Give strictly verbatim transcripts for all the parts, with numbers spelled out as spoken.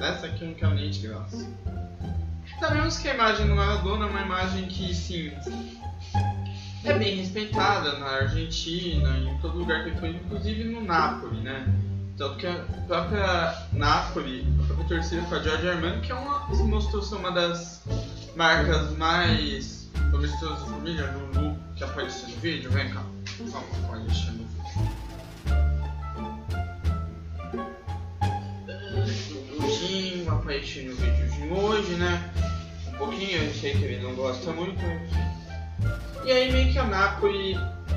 essa aqui eu não quero nem de graça. Sabemos que a imagem do Maradona é uma imagem que, sim, é bem respeitada na Argentina, em todo lugar que ele foi, inclusive no Napoli, né? Tanto que a própria Napoli, a própria torcida com a Giorgio Armani, que é uma, se mostrou ser uma das marcas mais promissores da família, no look que apareceu no vídeo. Vem cá, só uma palhinha no vídeo. Uh, apareceu no vídeo de hoje, né? Um pouquinho, eu sei que ele não gosta muito. E aí meio que a Napoli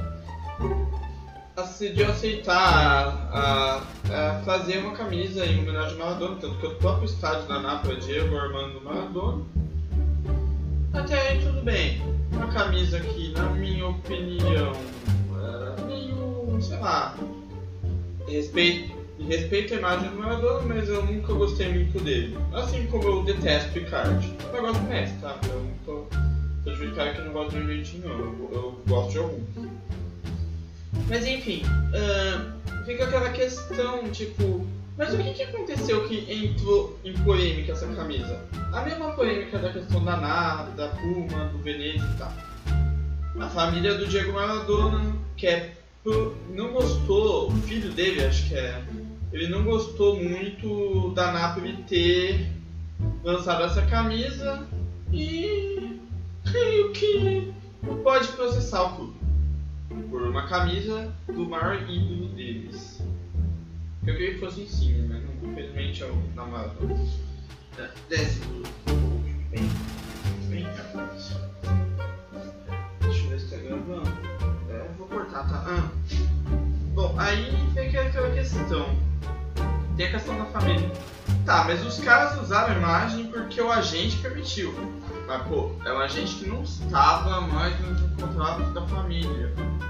decidiu aceitar a, a fazer uma camisa em homenagem ao Maradona, tanto que o próprio estádio da Napoli é Diego Armando Maradona. Até aí tudo bem. Uma camisa que, na minha opinião, é meio, sei lá, respeito, respeito a imagem do Maradona, mas eu nunca gostei muito dele. Assim como eu detesto o Icardi. Eu gosto do Messi, tá? Eu não tô, tô de cara que não gosto de argentino, não. Eu, eu gosto de algum. Mas enfim, uh, fica aquela questão, tipo, mas o que, que aconteceu que entrou em polêmica essa camisa? A mesma polêmica da questão da Napa, da Puma, do Venezia e tal. A família do Diego Maradona, que é, não gostou, o filho dele acho que é, ele não gostou muito da Napoli ter lançado essa camisa e creio que pode processar o clube por uma camisa do maior ídolo deles. Eu queria que fosse em cima, mas não, infelizmente é o namorado. Desce do bem, bem rápido. Deixa eu ver se tá gravando. É, vou cortar, tá? Ah. Bom, aí fica aquela questão. Tem a questão da família. Tá, mas os caras usaram a imagem porque o agente permitiu. Mas pô, é um agente que não estava mais no contrato da família.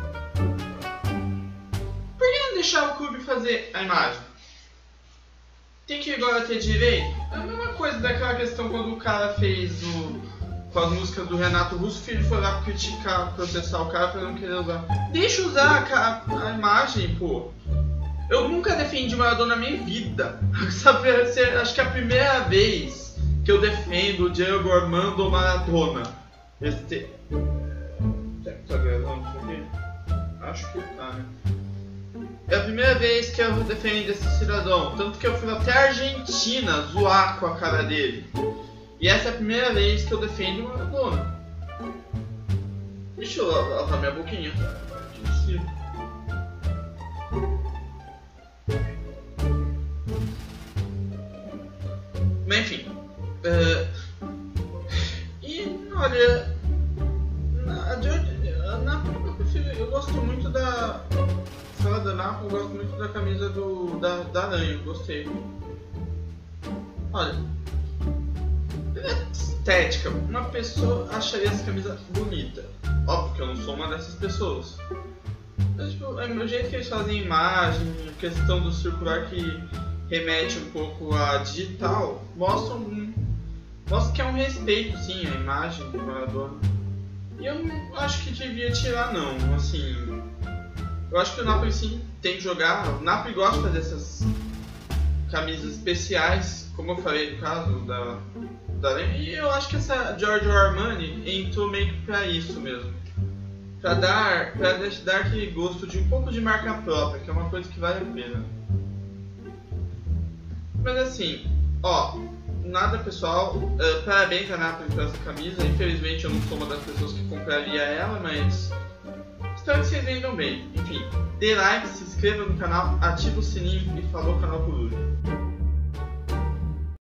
Por que não deixar o clube fazer a imagem? Tem que agora ter direito? É a mesma coisa daquela questão quando o cara fez o, com as músicas do Renato Russo, o filho foi lá criticar, processar o cara pra não querer usar. Deixa usar a, a, a imagem, pô. Eu nunca defendi Maradona na minha vida. Sabe, acho que é a primeira vez que eu defendo o Diego Armando Maradona. Este... Será que tá gravando isso aqui? Acho que tá, né? É a primeira vez que eu defendo esse cidadão. Tanto que eu fui até a Argentina zoar com a cara dele. E essa é a primeira vez que eu defendo o Maradona. Deixa eu lavar minha boquinha. Mas enfim. Uh, e olha. Na, na, eu, prefiro, eu gosto muito da. Fala da Napoli, eu gosto muito da camisa do, da, da Aranha, gostei. Olha. Estética. Uma pessoa acharia essa camisa bonita. Óbvio que eu não sou uma dessas pessoas. Mas, tipo, o jeito que eles fazem imagem, a questão do circular que remete um pouco a digital, mostra, um, mostra que é um respeito, sim, a imagem do Maradona. E eu não acho que devia tirar, não. Assim, eu acho que o Napoli, sim, tem que jogar. O Napoli gosta de fazer essas camisas especiais, como eu falei no caso da, da e eu acho que essa Giorgio Armani entrou meio que pra isso mesmo. Pra dar, pra dar aquele gosto de um pouco de marca própria, que é uma coisa que vale a pena. Mas assim, ó, nada pessoal, uh, parabéns a Napoli por essa camisa. Infelizmente eu não sou uma das pessoas que compraria ela, mas espero que vocês vendam bem. Enfim, dê like, se inscreva no canal, ative o sininho e falou canal Coruja.